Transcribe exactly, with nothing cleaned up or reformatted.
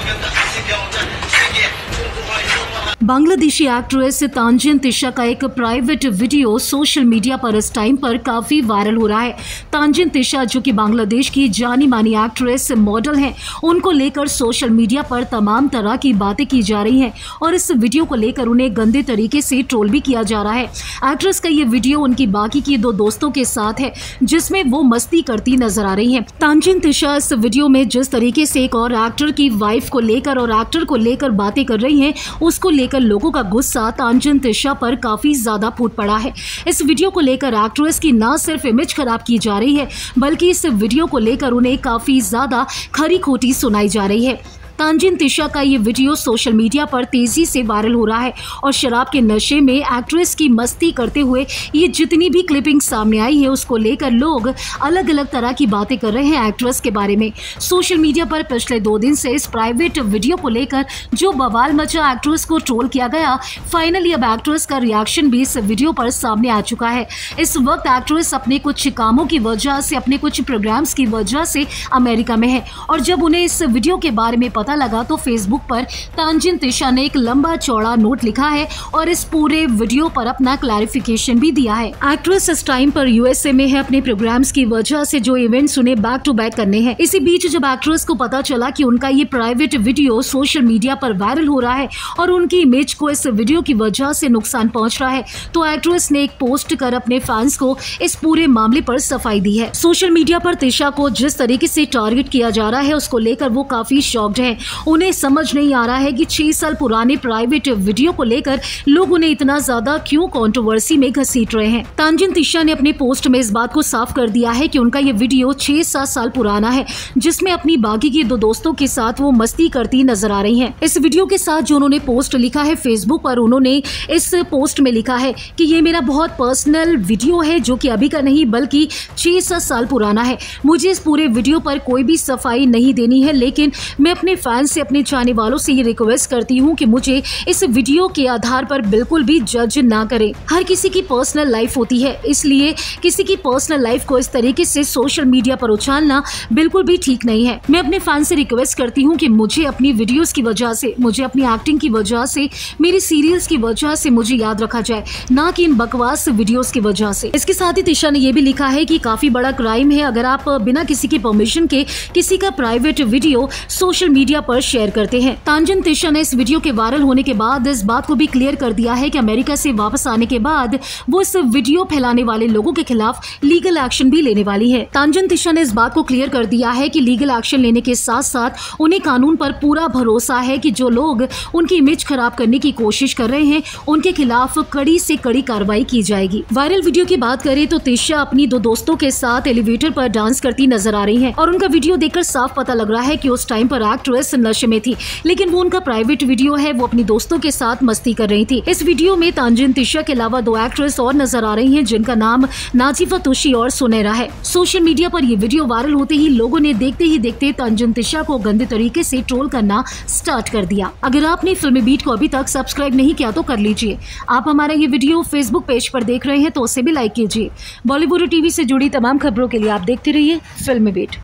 Bangladeshi actress तांजिन Tisha का एक private video social media पर इस टाइम पर काफी वायरल हो रहा है। तांजिन तिशा जो कि बांग्लादेश की जानी मानी एक्ट्रेस मॉडल हैं, उनको लेकर सोशल मीडिया पर तमाम तरह की बातें की जा रही हैं और इस वीडियो को लेकर उन्हें गंदे तरीके से ट्रोल भी किया जा रहा है। एक्ट्रेस का ये वीडियो उनकी बाकी की दो दोस्तों के साथ है, जिसमें वो मस्ती करती नजर आ रही है। तांजिन तिशा इस वीडियो में जिस तरीके से एक और एक्टर की वाइफ को लेकर और एक्टर को लेकर बातें कर रही हैं, उसको लेकर लोगों का गुस्सा तांजिन तिशा पर काफी ज्यादा फूट पड़ा है। इस वीडियो को लेकर एक्ट्रेस की न सिर्फ इमेज खराब की जा रही है, बल्कि इस वीडियो को लेकर उन्हें काफी ज्यादा खरी खोटी सुनाई जा रही है। तांजिन तिशा का ये वीडियो सोशल मीडिया पर तेजी से वायरल हो रहा है और शराब के नशे में एक्ट्रेस की मस्ती करते हुए ये जितनी भी क्लिपिंग सामने आई है, उसको लेकर लोग अलग अलग तरह की बातें कर रहे हैं एक्ट्रेस के बारे में। सोशल मीडिया पर पिछले दो दिन से इस प्राइवेट वीडियो को लेकर जो बवाल मचा, एक्ट्रेस को ट्रोल किया गया, फाइनली अब एक्ट्रेस का रिएक्शन भी इस वीडियो पर सामने आ चुका है। इस वक्त एक्ट्रेस अपने कुछ कामों की वजह से, अपने कुछ प्रोग्राम्स की वजह से अमेरिका में है और जब उन्हें इस वीडियो के बारे में पता लगा तो फेसबुक पर तांजिन तिशा ने एक लंबा चौड़ा नोट लिखा है और इस पूरे वीडियो पर अपना क्लैरिफिकेशन भी दिया है। एक्ट्रेस इस टाइम पर यूएसए में है, अपने प्रोग्राम्स की वजह से जो इवेंट्स उन्हें बैक टू बैक करने हैं। इसी बीच जब एक्ट्रेस को पता चला कि उनका ये प्राइवेट वीडियो सोशल मीडिया पर वायरल हो रहा है और उनकी इमेज को इस वीडियो की वजह से नुकसान पहुंच रहा है, तो एक्ट्रेस ने एक पोस्ट कर अपने फैंस को इस पूरे मामले पर सफाई दी है। सोशल मीडिया पर तिशा को जिस तरीके से टारगेट किया जा रहा है, उसको लेकर वो काफी शॉक्ड है। उन्हें समझ नहीं आ रहा है कि छह साल पुराने प्राइवेट वीडियो को लेकर लोग उन्हें इतना ज्यादा क्यों कंट्रोवर्सी में घसीट रहे हैं। तांजिन तिशा ने अपने पोस्ट में इस बात को साफ कर दिया है कि उनका ये वीडियो छह सात साल पुराना है, जिसमें अपनी बाकी के दो दोस्तों के साथ वो मस्ती करती नजर आ रही हैं। इस वीडियो के साथ जो उन्होंने पोस्ट लिखा है फेसबुक पर, उन्होंने इस पोस्ट में लिखा है कि ये मेरा बहुत पर्सनल वीडियो है, जो कि अभी का नहीं बल्कि छह सात साल पुराना है। मुझे इस पूरे वीडियो पर कोई भी सफाई नहीं देनी है, लेकिन मैं अपने फैंस से, अपने चाहने वालों से ये रिक्वेस्ट करती हूँ कि मुझे इस वीडियो के आधार पर बिल्कुल भी जज ना करें। हर किसी की पर्सनल लाइफ होती है, इसलिए किसी की पर्सनल लाइफ को इस तरीके से सोशल मीडिया पर उछालना बिल्कुल भी ठीक नहीं है। मैं अपने फैन से रिक्वेस्ट करती हूँ कि मुझे अपनी वीडियोस की वजह से, मुझे अपनी एक्टिंग की वजह से, मेरी सीरियल्स की वजह से मुझे याद रखा जाए, ना कि इन बकवास वीडियोस की वजह से। इसके साथ ही तिशा ने यह भी लिखा है कि काफी बड़ा क्राइम है अगर आप बिना किसी की परमिशन के किसी का प्राइवेट वीडियो सोशल मीडिया पर शेयर करते हैं। तांजिन तिशा ने इस वीडियो के वायरल होने के बाद इस बात को भी क्लियर कर दिया है कि अमेरिका से वापस आने के बाद वो इस वीडियो फैलाने वाले लोगों के खिलाफ लीगल एक्शन भी लेने वाली है। तांजिन तिशा ने इस बात को क्लियर कर दिया है कि लीगल एक्शन लेने के साथ साथ उन्हें कानून पर पूरा भरोसा है कि जो लोग उनकी इमेज खराब करने की कोशिश कर रहे हैं, उनके खिलाफ कड़ी से कड़ी कार्रवाई की जाएगी। वायरल वीडियो की बात करें तो तिशा अपनी दो दोस्तों के साथ एलिवेटर पर डांस करती नजर आ रही है और उनका वीडियो देखकर साफ पता लग रहा है कि उस टाइम पर एक्ट्रेस नशे में थी, लेकिन वो उनका प्राइवेट वीडियो है, वो अपनी दोस्तों के साथ मस्ती कर रही थी। इस वीडियो में तांजिन तिशा के अलावा दो एक्ट्रेस और नजर आ रही हैं, जिनका नाम नाजिफा तुशी और सुनैरा है। सोशल मीडिया पर ये वीडियो वायरल होते ही लोगों ने देखते ही देखते तांजिन तिशा को गंदे तरीके से ट्रोल करना स्टार्ट कर दिया। अगर आपने फिल्मी बीट को अभी तक सब्सक्राइब नहीं किया तो कर लीजिए। आप हमारा ये वीडियो फेसबुक पेज पर देख रहे हैं तो उसे भी लाइक कीजिए। बॉलीवुड टीवी से जुड़ी तमाम खबरों के लिए आप देखते रहिए फिल्मी बीट।